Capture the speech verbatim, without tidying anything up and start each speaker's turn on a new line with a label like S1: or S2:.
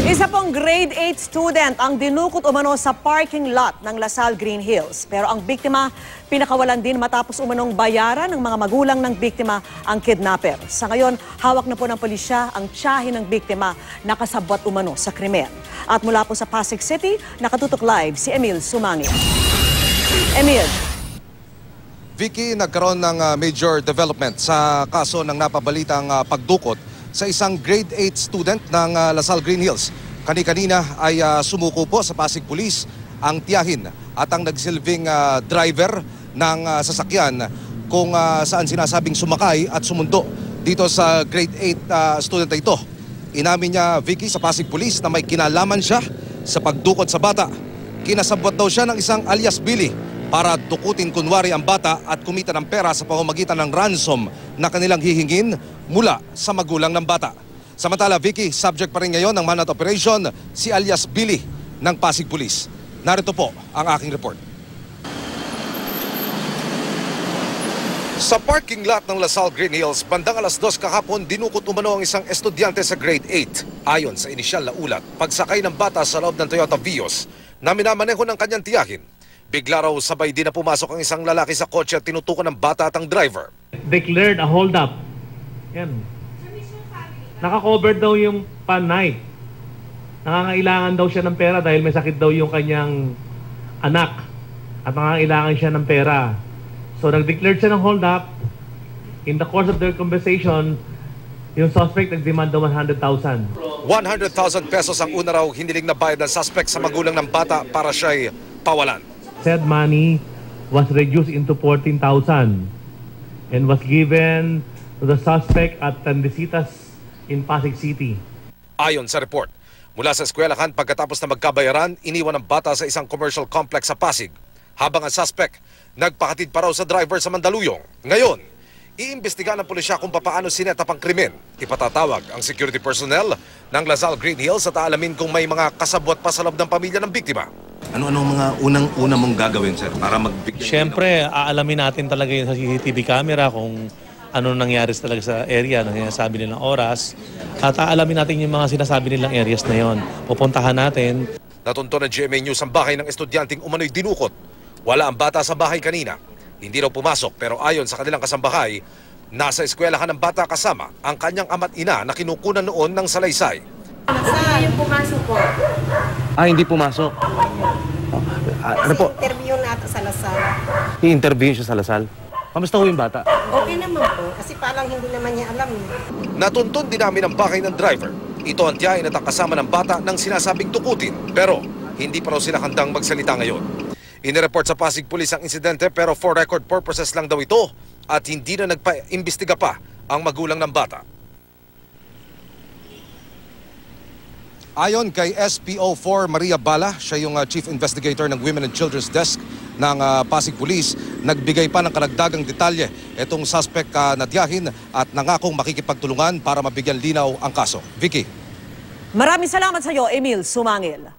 S1: Isa pong grade eight student ang dinukot umano sa parking lot ng Lasal Green Hills. Pero ang biktima, pinakawalan din matapos umanong bayaran ng mga magulang ng biktima ang kidnapper. Sa ngayon, hawak na po ng pulisya ang tiyahin ng biktima na kasabwat umano sa krimen. At mula po sa Pasig City, nakatutok live si Emil Sumangil. Emil.
S2: Vicky, nagkaroon ng uh, major development sa kaso ng napabalitang uh, pagdukot sa isang grade eight student ng uh, Lasal Green Hills. Kani-kanina ay uh, sumuko po sa Pasig Police ang tiyahin at ang nagsilbing uh, driver ng uh, sasakyan kung uh, saan sinasabing sumakay at sumundo dito sa grade eight uh, student na ito. Inamin niya, Vicky, sa Pasig Police na may kinalaman siya sa pagdukot sa bata. Kinasabwat daw siya ng isang alias Billy para dukutin kunwari ang bata at kumita ng pera sa pamamagitan ng ransom na kanilang hihingin mula sa magulang ng bata. Samantala, Vicky, subject pa rin ngayon ng manhunt operation si alias Billy ng Pasig Police. Narito po ang aking report. Sa parking lot ng Lasal Green Hills, bandang alas dos kahapon, dinukot umano ang isang estudyante sa grade eight. Ayon sa inisyal na ulat, pagsakay ng bata sa loob ng Toyota Vios na minamaneho ng kanyang tiyahin. Bigla raw sabay din na pumasok ang isang lalaki sa kotse at tinutukan ng bata at ang driver.
S3: Declared a hold-up. Yan. Naka-cover daw yung panay. Nangangailangan daw siya ng pera dahil may sakit daw yung kanyang anak. At nangangailangan siya ng pera. So nag-declared siya ng hold-up. In the course of their conversation, yung suspect nag-demand daw one hundred thousand.
S2: one hundred thousand pesos ang una raw hiniling na bayad ng suspect sa magulang ng bata para siya'y pawalan.
S3: Said money was reduced into fourteen thousand and was given to the suspect at Tandesitas in Pasig City.
S2: Ayon sa report, mula sa eskwelahan pagkatapos na magkabayaran, iniwan ang bata sa isang commercial complex sa Pasig. Habang ang suspect, nagpakatid pa raw sa driver sa Mandaluyong. Ngayon, iimbestiga ng pulisya kung papaano sinetap ang krimen. Ipatatawag ang security personnel ng Lasal Green Hills at aalamin kung may mga kasabwat pa sa loob ng pamilya ng biktima.
S4: Ano-ano mga unang-una mong gagawin, sir, para magbigay?
S5: Siyempre, aalamin natin talaga yun sa C C T V camera kung ano nangyari talaga sa area, na sinasabi nilang oras. At aalamin natin yung mga sinasabi nilang areas na yon. Pupuntahan natin.
S2: Natunto ng G M A News ang bahay ng estudyanteng umano'y dinukot. Wala ang bata sa bahay kanina. Hindi raw pumasok, pero ayon sa kanilang kasambahay, nasa eskwelahan ng bata kasama ang kanyang ama't ina na kinukunan noon ng salaysay.
S6: Saan yung pumasok po?
S7: Ah, hindi pumasok. Ah, ano po?
S6: Interview nato sa Lasal.
S7: I-interview siya sa Lasal. Kamusta ho yung bata?
S6: Okay naman po, kasi parang hindi naman niya alam.
S2: Natuntun din namin ang bahay ng driver. Ito ang tiyahin at ang kasama ng bata ng sinasabing tukutin. Pero hindi pa raw sila handang magsalita ngayon. Inireport sa Pasig Police ang insidente pero for record purposes lang daw ito at hindi na nagpa-imbestiga pa ang magulang ng bata. Ayon kay S P O four Maria Bala, siya yung uh, Chief Investigator ng Women and Children's Desk ng uh, Pasig Police, nagbigay pa ng karagdagang detalye itong suspect uh, na tiyahin at nangakong makikipagtulungan para mabigyan linaw ang kaso. Vicky.
S1: Maraming salamat sa iyo, Emil Sumangil.